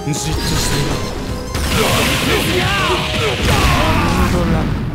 じっとしていろ。ハンドラック。